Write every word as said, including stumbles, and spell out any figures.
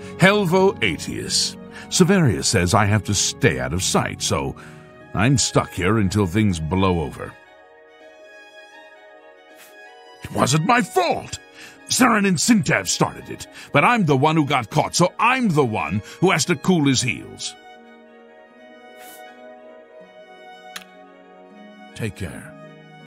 Helvo Atius. Severius says I have to stay out of sight, so I'm stuck here until things blow over. It wasn't my fault. Saren and Sintav started it, but I'm the one who got caught, so I'm the one who has to cool his heels. Take care.